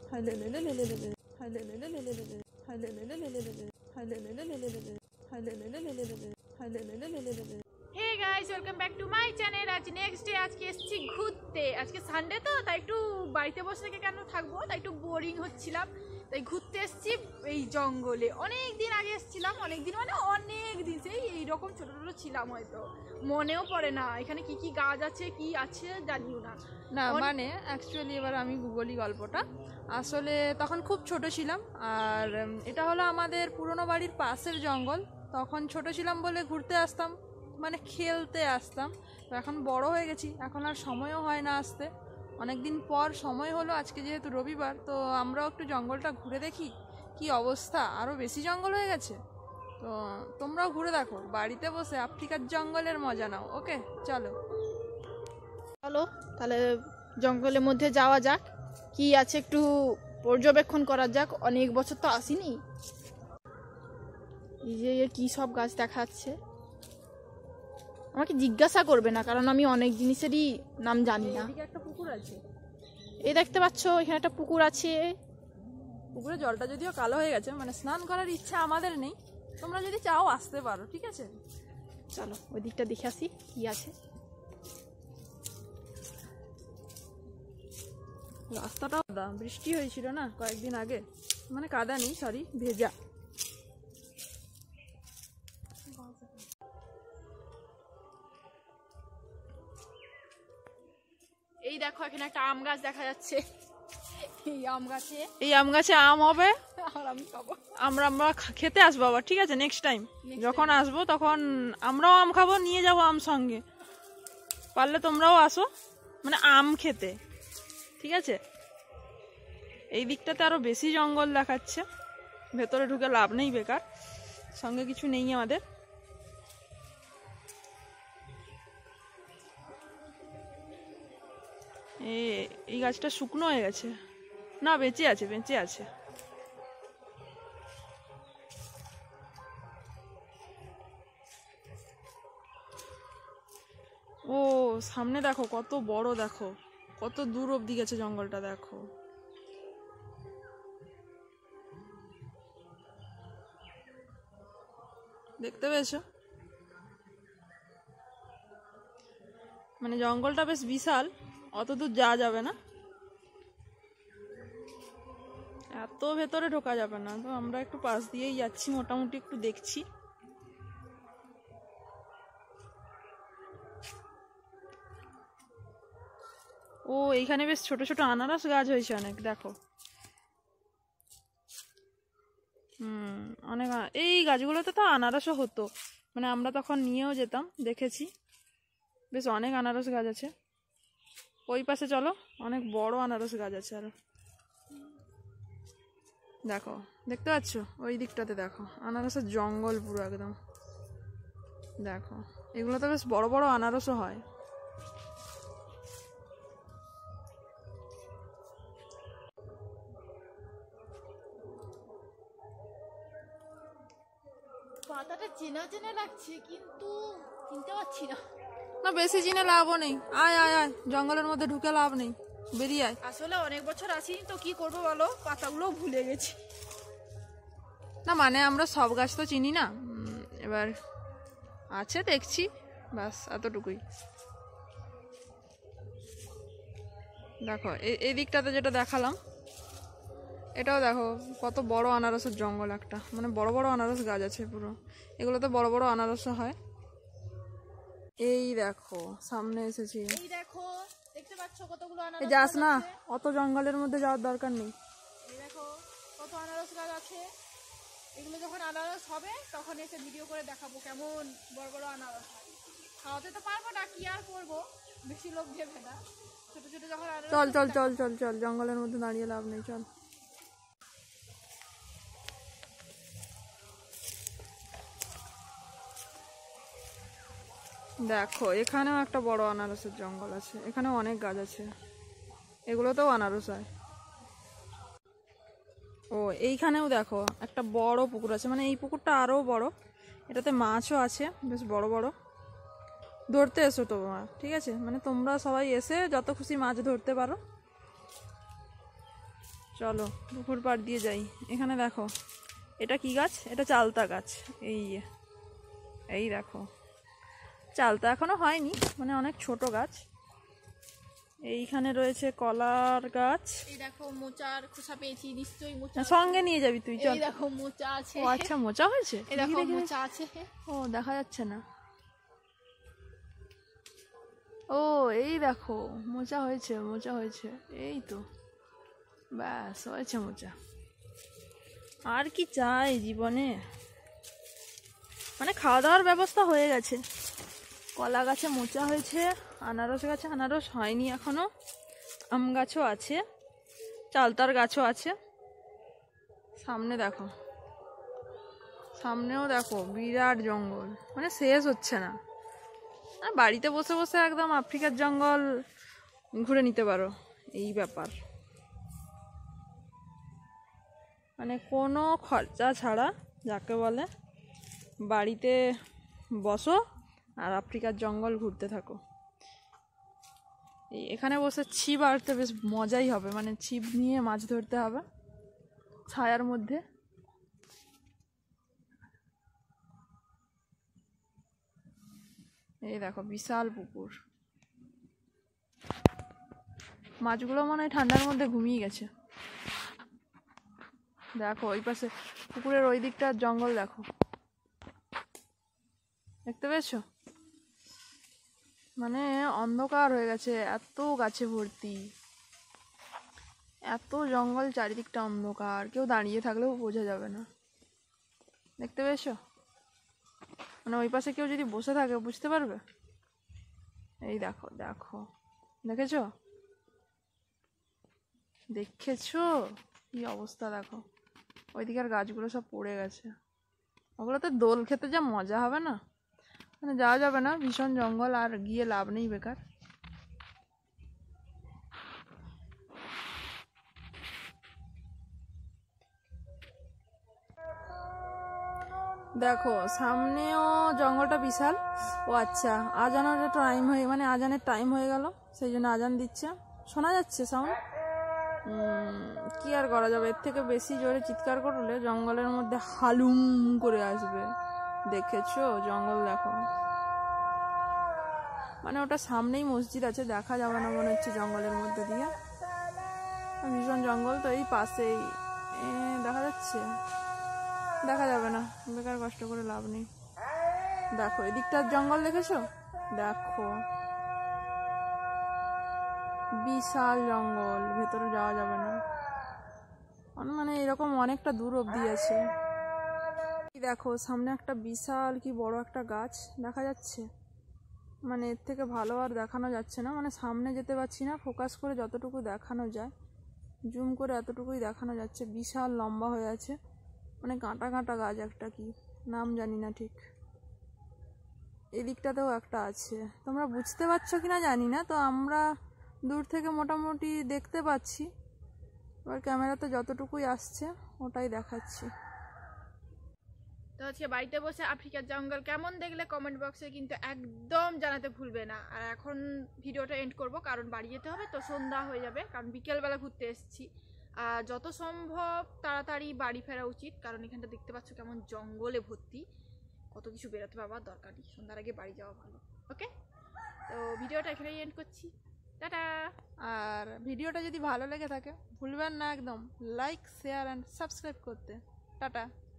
Hey guys, welcome back to my channel. আজ next day, আজকে এসেছি ঘুরতে। আজকে সানডে তো, তাই একটু বাড়িতে বসে থেকে কেন থাকবো, তাই একটু বোরিং হচ্ছিলাম, তাই ঘুরতে এসেছি এই জঙ্গলে। অনেক দিন আগে এসেছিলাম, অনেক দিন মানে অনেক দিন, সেই এইরকম ছোটো ছোটো ছিলাম, হয়তো মনেও পড়ে না এখানে কি কি গাছ আছে, কি আছে জানিও না। না মানে অ্যাকচুয়ালি এবার আমি গুগলি গল্পটা, আসলে তখন খুব ছোট ছিলাম, আর এটা হলো আমাদের পুরনো বাড়ির পাশের জঙ্গল। তখন ছোট ছিলাম বলে ঘুরতে আসতাম, মানে খেলতে আসতাম। তো এখন বড় হয়ে গেছি, এখন আর সময়ও হয় না আসতে। অনেক দিন পর সময় হলো, আজকে যেহেতু রবিবার, তো আমরাও একটু জঙ্গলটা ঘুরে দেখি কি অবস্থা। আরও বেশি জঙ্গল হয়ে গেছে, তো তোমরাও ঘুরে দেখো, বাড়িতে বসে আফ্রিকার জঙ্গলের মজা নাও। ওকে, চলো চলো তাহলে জঙ্গলের মধ্যে যাওয়া যাক, কি আছে একটু পর্যবেক্ষণ করা যাক। অনেক বছর তো আসিনি। এই যে কি সব গাছ দেখাচ্ছে, আমাকে জিজ্ঞাসা করবে না, কারণ আমি অনেক জিনিসেরই নাম জানি না। একটা পুকুর আছে, এই দেখতে পাচ্ছ, এখানে একটা পুকুর আছে। পুকুরের জলটা যদিও কালো হয়ে গেছে, মানে স্নান করার ইচ্ছা আমাদের নেই। তোমরা যদি চাও আসতে পারো, ঠিক আছে? চলো ওই দিকটা দেখে আসি কি আছে। রাস্তাটা বৃষ্টি হয়েছিল না কয়েকদিন আগে, মানে কাদা নেই, সরি ভেজা। এই দেখো, এখানে একটা আম গাছ দেখা যাচ্ছে। এই আম গাছে আম হবে, আর আমি খাবো। আমরা খেতে আসবো আবার, ঠিক আছে? নেক্সট টাইম যখন আসবো তখন আমরাও আম খাবো, নিয়ে যাবো আম সঙ্গে। পারলে তোমরাও আসো, মানে আম খেতে, ঠিক আছে? এই দিকটাতে আরো বেশি জঙ্গল দেখাচ্ছে, ভেতরে ঢুকে লাভ নেই, বেকার, সঙ্গে কিছু নেই আমাদের। এই গাছটা শুকনো হয়ে গেছে, না বেঁচে আছে, বেঁচে আছে। ও সামনে দেখো কত বড়, দেখো কত দূর অব্দি গেছে জঙ্গলটা, দেখো। দেখতে পেয়েছো? মানে জঙ্গলটা বেশ বিশাল, অত দূর যাওয়া যাবে না, এত ভেতরে ঢোকা যাবে না। তো আমরা একটু পাশ দিয়েই যাচ্ছি, মোটামুটি একটু দেখছি। ও এইখানে বেশ ছোট ছোট আনারস গাছ হয়েছে অনেক, দেখো। অনেক, এই গাছগুলোতে তো আনারসও হতো, মানে আমরা তখন নিয়েও যেতাম, দেখেছি। বেশ অনেক আনারস গাছ আছে। ওই পাশে চলো, অনেক বড় আনারস গাছ আছে আরো, দেখো, দেখতে পাচ্ছ? ওই দিকটাতে দেখো, আনারসের জঙ্গল পুরো একদম, দেখো। এগুলো তো বেশ বড় বড় আনারসও হয়। পাতাটা চেনা চেনা লাগছে, কিন্তু চিনতে পারছি না। না বেশি চিনে লাভও নেই, আয় আয় আয়, জঙ্গলের মধ্যে ঢুকে লাভ নেই, বেরিয়ে আয়। আসলে অনেক বছর আসিনি তো, কি করবো বলো, পাতাগুলোও ভুলে গেছি। না মানে আমরা সব গাছ তো চিনি না, এবার আছে দেখছি, বাস এতটুকুই। দেখো এই দিকটাতে যেটা দেখালাম, এটাও দেখো কত বড় আনারসের জঙ্গল একটা, মানে বড় বড় আনারস গাছ আছে পুরো। এগুলোতে বড় বড় আনারস হয়। এই দেখো সামনে এসেছি, এই দেখো, দেখতে পাচ্ছ কতগুলো আনারস। যাস না, অত জঙ্গলের মধ্যে যাওয়ার দরকার নেই। এই দেখো কত আনারস গাছ আছে। এগুলো যখন আনারস হবে তখন এসে ভিডিও করে দেখাবো কেমন বড় বড় আনারস হয়। খাওয়াতে তো পারবো না, কি আর করবো, বেশি লোক ভেবে না। ছোট ছোট যখন আনারস, চল চল চল চল চল, জঙ্গলের মধ্যে দাঁড়িয়ে লাভ নেই, চল। দেখো এখানেও একটা বড় আনারসের জঙ্গল আছে, এখানেও অনেক গাছ আছে, এগুলোতেও আনারস হয়। ও এইখানেও দেখো একটা বড় পুকুর আছে, মানে এই পুকুরটা আরো বড়, এটাতে মাছও আছে বেশ বড় বড়। ধরতে এসো তোমরা, ঠিক আছে? মানে তোমরা সবাই এসে যত খুশি মাছ ধরতে পারো। চলো পুকুর পাড় দিয়ে যাই। এখানে দেখো এটা কি গাছ, এটা চালতা গাছ। এই দেখো চালতা এখনো হয়নি, মানে অনেক ছোট গাছ। এইখানে রয়েছে কলার গাছ। এই দেখো মোচার খোসা পেয়েছি, নিশ্চয়ই মোচা সঙ্গে নিয়ে যাবি তুই, চল। এই দেখো মোচা আছে। ও আচ্ছা, মোচা হয়েছে। এই দেখো মোচা আছে। ও দেখা যাচ্ছে না। ও এই দেখো মোচা হয়েছে, মোচা হয়েছে, এই তো ব্যাস হয়েছে মোচা। আর কি চাই জীবনে, মানে খাওয়া দাওয়ার ব্যবস্থা হয়ে গেছে। কলা গাছে মোচা হয়েছে, আনারস গাছে আনারস হয়নি এখনো, আম গাছও আছে, চালতার গাছও আছে। সামনে দেখো, সামনেও দেখো বিরাট জঙ্গল, মানে শেষ হচ্ছে না। আর বাড়িতে বসে বসে একদম আফ্রিকার জঙ্গল ঘুরে নিতে পারো, এই ব্যাপার। মানে কোনো খরচা ছাড়া, যাকে বলে বাড়িতে বসো আর আফ্রিকার জঙ্গল ঘুরতে থাকো। এখানে বসে ছিপ আড়তে বেশ মজাই হবে, মানে ছিপ নিয়ে মাছ ধরতে হবে ছায়ার মধ্যে। এই দেখো বিশাল পুকুর, মাছগুলো মনে হয় ঠান্ডার মধ্যে ঘুমিয়ে গেছে। দেখো ওই পাশে পুকুরের ওই দিকটা জঙ্গল দেখো, দেখতে পেয়েছো? মানে অন্ধকার হয়ে গেছে, এত গাছে ভর্তি, এত জঙ্গল, চারিদিকটা অন্ধকার, কেউ দাঁড়িয়ে থাকলেও বোঝা যাবে না। দেখতে পেয়েছো? মানে ওই পাশে কেউ যদি বসে থাকে বুঝতে পারবে। এই দেখো দেখো, দেখেছো? দেখেছো কি অবস্থা? দেখো ওইদিকের গাছগুলো সব পড়ে গেছে। ওগুলোতে দোল খেতে যা মজা হবে না, মানে যাওয়া যাবে না, ভীষণ জঙ্গল, আর গিয়ে লাভ নেই, বেকার। দেখো সামনেও জঙ্গলটা বিশাল। ও আচ্ছা, আজানের টাইম হয়ে, মানে আজানের টাইম হয়ে গেল, সেই জন্য আজান দিচ্ছে। শোনা যাচ্ছে সাউন্ড। কি আর করা যাবে, এর থেকে বেশি জোরে চিৎকার করলে জঙ্গলের মধ্যে হালুম করে আসবে। দেখেছো জঙ্গল দেখো, মানে ওটা সামনেই মসজিদ আছে, দেখা যাবে না মনে হচ্ছে জঙ্গলের মধ্যে দিয়ে। ভীষণ জঙ্গল তো, এই পাশেই দেখা যাচ্ছে, দেখা যাবে না, বেকার কষ্ট করে লাভ নেই। দেখো এদিকটার জঙ্গল দেখেছো? দেখো বিশাল জঙ্গল, ভেতরে যাওয়া যাবে না, মানে এরকম অনেকটা দূর অবধি আছে। দেখো সামনে একটা বিশাল কি বড় একটা গাছ দেখা যাচ্ছে, মানে এর থেকে ভালো আর দেখানো যাচ্ছে না, মানে সামনে যেতে পারছি না, ফোকাস করে যতটুকু দেখানো যায়, জুম করে এতটুকুই দেখানো যাচ্ছে। বিশাল লম্বা হয়ে আছে, মানে কাঁটা কাঁটা গাছ, একটা কি নাম জানি না ঠিক। এদিকটাতেও একটা আছে, তোমরা বুঝতে পারছো কিনা জানি না, তো আমরা দূর থেকে মোটামুটি দেখতে পাচ্ছি। এবার ক্যামেরাতে যতটুকুই আসছে ওটাই দেখাচ্ছি। তো আজকে বাড়িতে বসে আফ্রিকার জঙ্গল কেমন দেখলে কমেন্ট বক্সে কিন্তু একদম জানাতে ভুলবে না। আর এখন ভিডিওটা এন্ড করব, কারণ বাড়ি যেতে হবে, তো সন্ধ্যা হয়ে যাবে, কারণ বিকেলবেলা ঘুরতে এসেছি। আর যত সম্ভব তাড়াতাড়ি বাড়ি ফেরা উচিত, কারণ এখানটা দেখতে পাচ্ছ কেমন জঙ্গলে ভর্তি, কত কিছু বেরোতে পারবার দরকার নেই, সন্ধ্যার আগে বাড়ি যাওয়া ভালো। ওকে, তো ভিডিওটা এখানেই এন্ড করছি, টাটা। আর ভিডিওটা যদি ভালো লেগে থাকে ভুলবেন না একদম লাইক, শেয়ার অ্যান্ড সাবস্ক্রাইব করতে। টাটা।